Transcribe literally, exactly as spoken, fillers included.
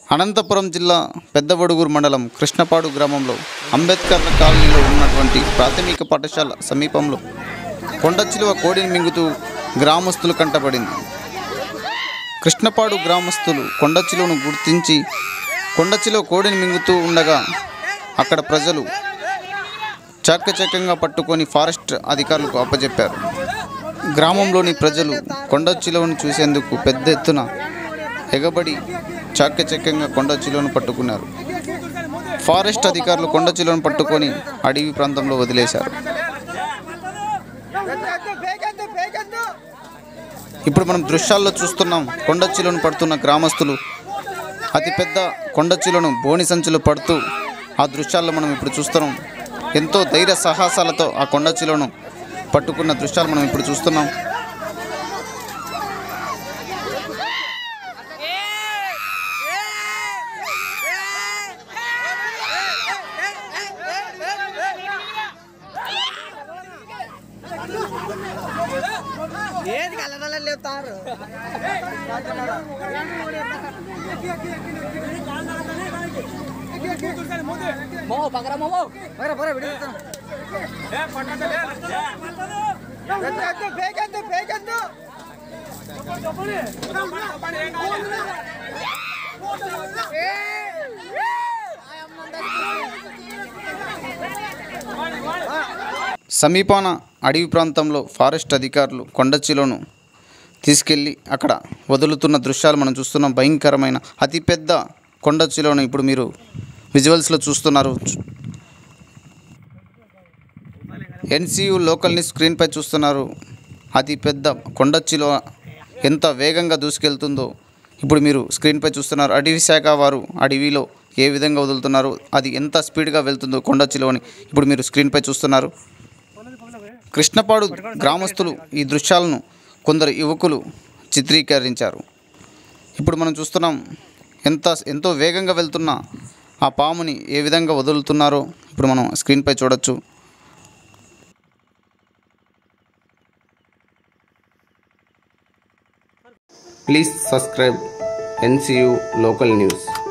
అనంతపురం జిల్లా పెద్దవడుగూరు మండలం కృష్ణపాడు గ్రామంలో అంబేద్కర్ కాలనీలో ఉన్నటువంటి ప్రాథమిక పాఠశాల సమీపంలో కొండచిలువ కోడిని మింగుతూ గ్రామస్తులు కంటపడింది. కృష్ణపాడు గ్రామస్తులు కొండచిలువను గుర్తించి కొండచిలువ కోడిని మింగుతూ ఉండగా అక్కడ ప్రజలు చాకచక్యంగా పట్టుకొని ఫారెస్ట్ అధికారులకు అప్పచెప్పారు. గ్రామంలోని ప్రజలు కొండచిలువను చూసేందుకు పెద్ద ఎత్తున ఎగబడి చాకచక్యంగా కొండచిలువను పట్టుకున్నారు. ఫారెస్ట్ అధికారులు కొండచిలువను పట్టుకొని అడవి ప్రాంతంలో వదిలేశారు. ఇప్పుడు మనం దృశ్యాల్లో చూస్తున్నాం. కొండచిలువను పడుతున్న గ్రామస్తులు అతిపెద్ద కొండచిలువను బోని సంచులు పడుతూ ఆ దృశ్యాల్లో మనం ఇప్పుడు చూస్తున్నాం. ఎంతో ధైర్య సాహసాలతో ఆ కొండచిలువను పట్టుకున్న దృశ్యాలు మనం ఇప్పుడు చూస్తున్నాం. ఏది కలరాలే లేతారు మో పగరా మో పగరా పగరా విడిపోతా ఏ పట్టద లే ఎత్తు బేగెత్తు బేగెత్తు చెప్పండి చెప్పండి ఏం కావాలి ఏ సమీపాన అడవి ప్రాంతంలో ఫారెస్ట్ అధికారులు కొండచిలువను తీసుకెళ్ళి అక్కడ వదులుతున్న దృశ్యాలు మనం చూస్తున్నాం. భయంకరమైన అతిపెద్ద కొండచిలువను ఇప్పుడు మీరు విజువల్స్లో చూస్తున్నారు. ఎన్సీయూ లోకల్ని స్క్రీన్పై చూస్తున్నారు. అతిపెద్ద కొండచిలువ ఎంత వేగంగా దూసుకెళ్తుందో ఇప్పుడు మీరు స్క్రీన్పై చూస్తున్నారు. అడవి శాఖ వారు అడవిలో ఏ విధంగా వదులుతున్నారు, అది ఎంత స్పీడ్గా వెళ్తుందో కొండచిలువని ఇప్పుడు మీరు స్క్రీన్పై చూస్తున్నారు. కృష్ణపాడు గ్రామస్తులు ఈ దృశ్యాలను కొందరు యువకులు చిత్రీకరించారు. ఇప్పుడు మనం చూస్తున్నాం ఎంత ఎంతో వేగంగా వెళ్తున్న ఆ పాముని ఏ విధంగా వదులుతున్నారో ఇప్పుడు మనం స్క్రీన్పై చూడొచ్చు. Please subscribe NCU local news.